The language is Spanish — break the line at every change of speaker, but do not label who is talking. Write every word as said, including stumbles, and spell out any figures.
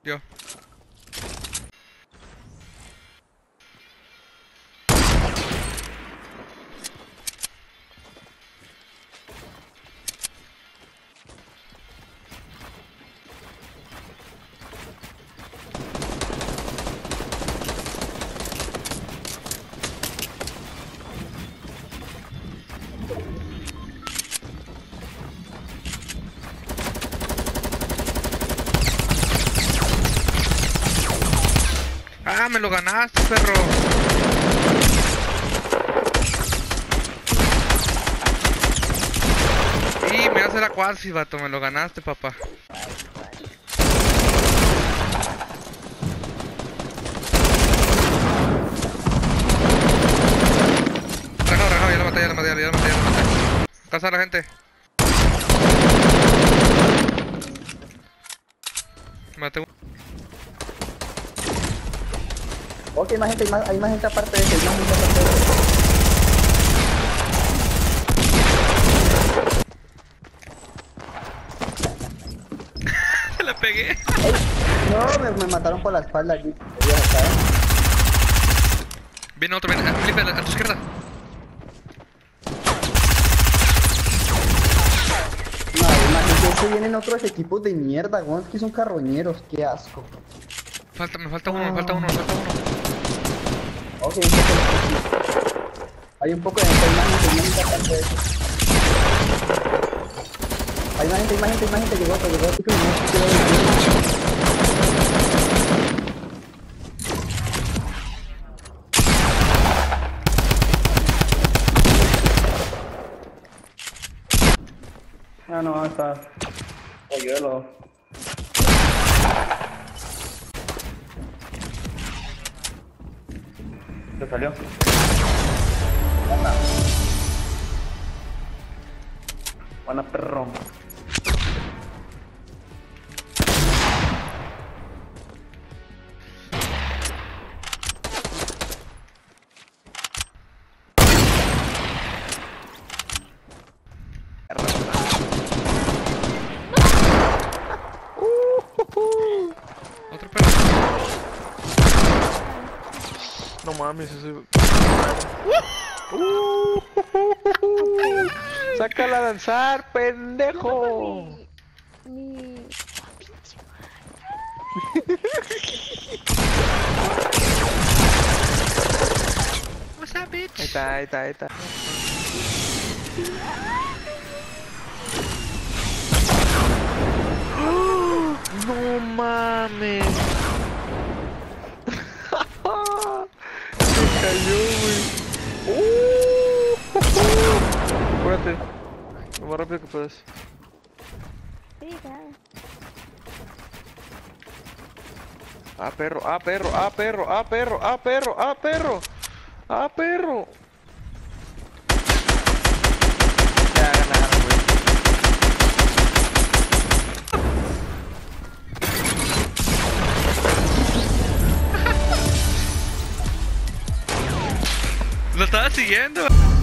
Yo. Ah, me lo ganaste, perro. Y me hace la cuasi, vato, me lo ganaste, papá. Reno, Reno, ya lo maté, ya lo maté, ya lo maté, ya lo maté. Casa a la gente. Maté uno.
Ok, hay más gente, hay más, hay más gente aparte de ese, hay más gente aparte de ese.
Se la pegué.
Ey, no, me, me mataron por la espalda allí.
Viene otro, viene, Felipe, a tu izquierda.
No, imagínate, se vienen otros equipos de mierda, weón, que son carroñeros, qué asco.
Falta, me falta uno, me falta uno, me falta uno.
Ok, un poco de... Hay un poco de gente, hay más gente, hay más gente aparte de eso. Hay más gente, hay más gente, hay más gente, llegó otro, llegó otro, que no se quedó de... Ah, no, está... Polluelo. ¿Te salió? Buena. Buena, perro.
Otro perro.
No mames, ese...
Uh,
¡Sácala a danzar, pendejo!
Mi...
What's up, bitch?
Ahí está, ahí está, ahí está. No mames. Se cayó, güey. Uh, Apúrate. Lo más rápido que puedas.
Sí, claro.
Ah, perro, ah, perro, ah, perro, ah, perro, ah, perro, ah, perro. Ah, perro. Ya ganaron, güey.
Lo estaba siguiendo.